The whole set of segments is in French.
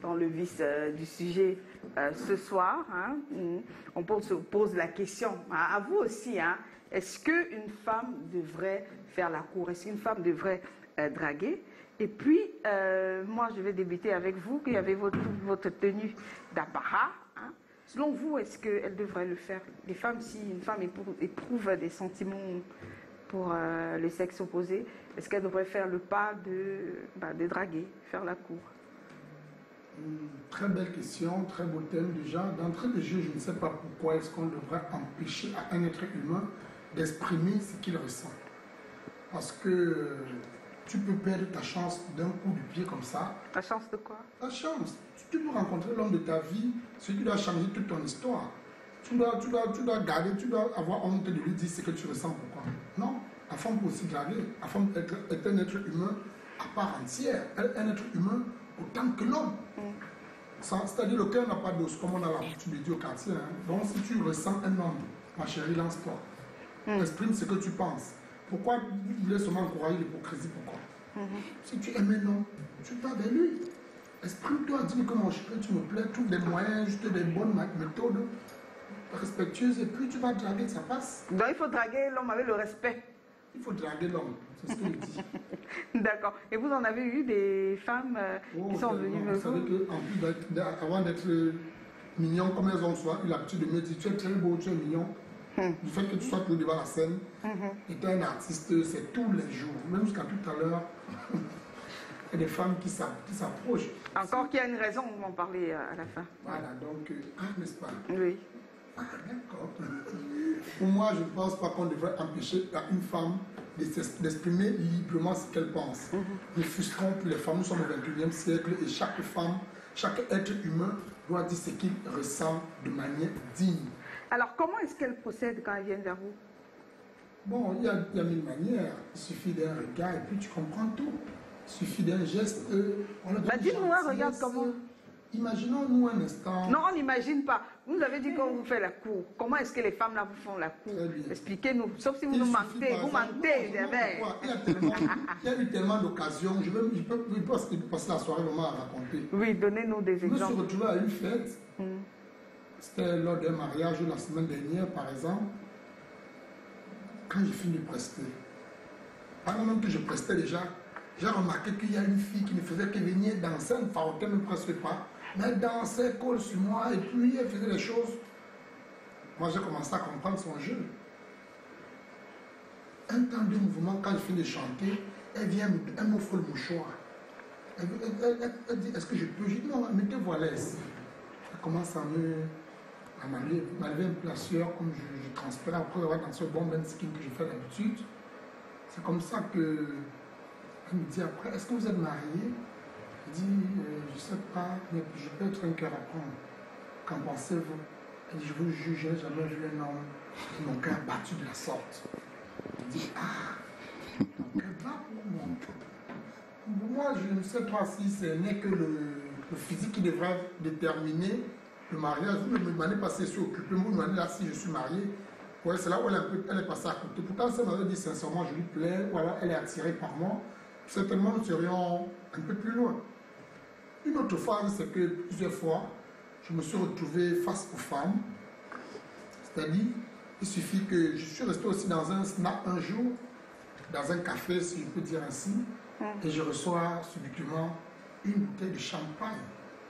dans le vif du sujet ce soir. Hein. On se pose la question, à vous aussi, hein, est-ce qu'une femme devrait faire la cour? Est-ce qu'une femme devrait draguer? Et puis, moi, je vais débuter avec vous, qui avez votre tenue d'apparat. Hein. Selon vous, est-ce qu'elle devrait le faire? Les femmes, si une femme éprouve des sentiments pour le sexe opposé, est-ce qu'elle devrait faire le pas de draguer, faire la cour? Très belle question, très beau thème déjà. D'entrée de jeu, je ne sais pas pourquoi est-ce qu'on devrait empêcher à un être humain d'exprimer ce qu'il ressent. Parce que tu peux perdre ta chance d'un coup de pied comme ça. Ta chance de quoi? Ta chance. Tu peux rencontrer l'homme de ta vie, celui qui doit changer toute ton histoire. Tu dois garder, tu dois avoir honte de lui dire ce que tu ressens, pourquoi. Non, la femme peut aussi draguer. La femme est un être humain à part entière. Elle est un être humain autant que l'homme. C'est-à-dire le cœur n'a pas d'os, comme on a l'habitude de dire au quartier. Hein. Donc si tu ressens un homme, ma chérie, lance-toi. Exprime ce que tu penses. Pourquoi vous voulez seulement encourager l'hypocrisie? Pourquoi? Si tu aimes un homme, tu vas vers lui. Exprime-toi, dis-lui que mon chéri, tu me plais, trouve des moyens, juste des bonnes méthodes respectueuses, et puis tu vas draguer, ça passe. Donc il faut draguer l'homme avec le respect. Il faut draguer l'homme, c'est ce qu'il dit. D'accord. Et vous en avez eu des femmes qui sont venues me voir? Vous savez qu'en plus, avant d'être mignon comme elles ont soit, eu l'habitude de me dire tu es très beau, tu es mignon. Du fait que tu sois toujours devant la scène, et tu es un artiste, c'est tous les jours. Même jusqu'à tout à l'heure, il y a des femmes qui s'approchent. Encore qu'il y a une raison, on va en parler à la fin. Voilà, donc, n'est-ce pas? Oui. Ah, d'accord. Pour moi, je ne pense pas qu'on devrait empêcher à une femme d'exprimer librement ce qu'elle pense. Nous frustrons pour les femmes, nous sommes au XXIe siècle et chaque femme, chaque être humain doit dire ce qu'il ressent de manière digne. Alors, comment est-ce qu'elle procède quand elle vient vers vous? Bon, il y a mille manières. Il suffit d'un regard et puis tu comprends tout. Il suffit d'un geste. Dis-nous, regarde comment. Imaginons-nous un instant. Non, on n'imagine pas. Vous avez dit qu'on vous fait la cour. Comment est-ce que les femmes là vous font la cour? Expliquez-nous. Sauf si vous nous mentez. Vous mentez. Il y a eu tellement d'occasions. Je peux passer la soirée vraiment à raconter. Oui, donnez-nous des exemples. Je me suis retrouvé à une fête. C'était lors d'un mariage la semaine dernière, par exemple. Quand j'ai fini de prester, pendant même que je prestais déjà, j'ai remarqué qu'il y a une fille qui ne faisait que venir danser, elle ne farotait même presque pas. Mais elle dansait, colle sur moi, et puis elle faisait des choses. Moi, j'ai commencé à comprendre son jeu. Un temps de mouvement, quand je finis de chanter, elle vient, elle m'offre le mouchoir. Elle dit, est-ce que je peux? Je dis, non, mettez-vous à l'aise. Elle commence à m'enlever un peu la sueur, comme je transpire après avoir dansé le bon bain skin que je fais d'habitude. C'est comme ça que elle me dit après, est-ce que vous êtes marié? Je dis, je ne sais pas, mais je peux être un cœur à prendre. Qu'en pensez-vous? Elle dit, je vous jure, je n'ai jamais vu un homme qui mon cœur battu de la sorte. Je dis, ah, mon cœur bat pour moi, je ne sais pas si ce n'est que le physique qui devrait déterminer le mariage. L'année passée, je suis occupé, vous me demandez là si je suis marié. Ouais, c'est là où elle est passée à côté. Pourtant, ça m'avait dit sincèrement, je lui plais, voilà, elle est attirée par moi. Certainement, nous serions un peu plus loin. Une autre phase, c'est que plusieurs fois, je me suis retrouvé face aux femmes. C'est-à-dire, il suffit que je suis resté aussi dans un snack un jour, dans un café, si je peux dire ainsi, et je reçois subitement une bouteille de champagne.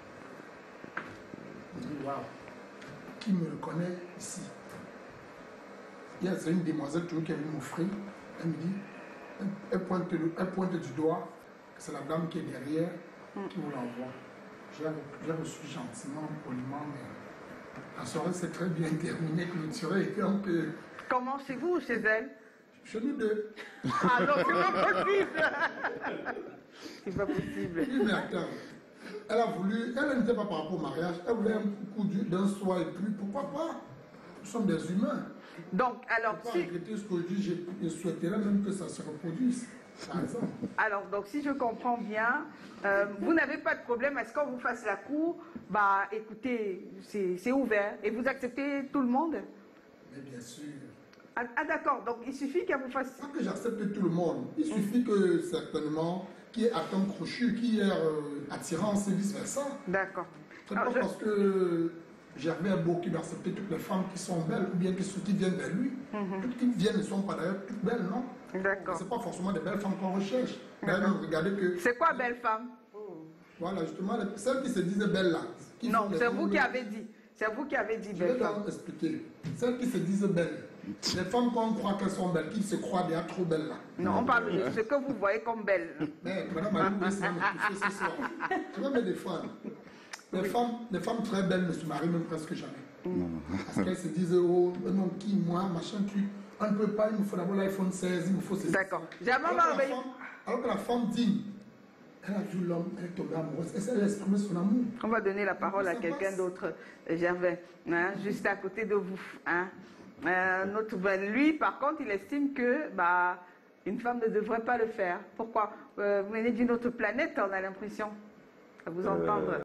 Je dis, waouh, qui me reconnaît ici? C'est une demoiselle toujours qui est venue m'offrir. Elle me dit, elle pointe du doigt, c'est la dame qui est derrière qui vous l'envoie. J'ai reçu gentiment, poliment, mais la soirée s'est très bien terminée, clôturée. Donc, comment, chez vous ou chez elle? Chez nous deux. Ah non, c'est pas possible. C'est pas possible. Oui, mais attends, elle a voulu, elle n'était pas par rapport au mariage, elle voulait un coup d'un soir et puis pourquoi pas? Nous sommes des humains. Donc, alors, si... je souhaiterais même que ça se reproduise, par exemple. Alors, donc, si je comprends bien, vous n'avez pas de problème à ce qu'on vous fasse la cour. Bah, écoutez, c'est ouvert. Et vous acceptez tout le monde? Mais bien sûr. Ah d'accord, donc il suffit qu'elle vous fasse... Pas que j'accepte tout le monde. Il suffit que, certainement, qui est atteint crochu, qui est attirance et vice-versa. D'accord. C'est pas parce que Gervais est beau qu'il va accepter toutes les femmes qui sont belles ou bien qui viennent vers lui. Toutes qui viennent ne sont pas d'ailleurs toutes belles, non? D'accord. C'est pas forcément des belles femmes qu'on recherche. D'ailleurs, regardez que... C'est quoi belle femme? Voilà, justement, celles qui se disaient belles là. Non, c'est vous qui avez dit. C'est vous qui avez dit Je belle vais femme. t'en expliquer. Celles qui se disent belles. Les femmes qu'on croit qu'elles sont belles, qui se croient déjà trop belles là. Non, on parle de ce que vous voyez comme belle. Mais madame Alou, ça m'étouffe ce soir. Tu vas me défendre. Les femmes très belles ne se marient même presque jamais. Parce qu'elles se disent, oh non, qui, moi, machin, on ne peut pas, il me faut d'abord l'iPhone 16, il me faut ceci. D'accord. Alors que la femme digne, elle a vu l'homme, elle est tombée amoureuse, elle a exprimé son amour. On va donner la parole à quelqu'un d'autre, Gervais, hein, juste à côté de vous. Hein. Lui, par contre, il estime que une femme ne devrait pas le faire. Pourquoi? Vous venez d'une autre planète, on a l'impression, à vous entendre.